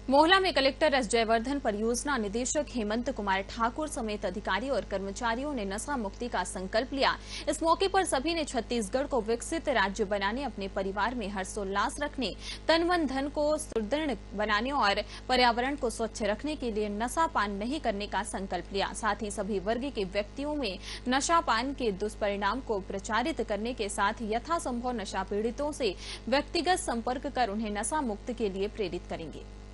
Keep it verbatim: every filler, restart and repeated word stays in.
मोहला में collector S Jaivardhan, परियोजना निदेशक हेमंत कुमार ठाकुर समेत अधिकारी और कर्मचारियों ने नशा मुक्ति का संकल्प लिया। इस मौके पर सभी ने छत्तीसगढ़ को विकसित राज्य बनाने, अपने परिवार में हर्षोल्लास रखने, तन मन धन को सुदृढ़ बनाने और पर्यावरण को स्वच्छ रखने के लिए नशा पान नहीं करने का संकल्प लिया। साथ ही सभी वर्ग के व्यक्तियों में नशा पान के दुष्परिणाम को प्रचारित करने के साथ यथासंभव नशा पीड़ितों से व्यक्तिगत संपर्क कर उन्हें नशा मुक्त के लिए प्रेरित करेंगे।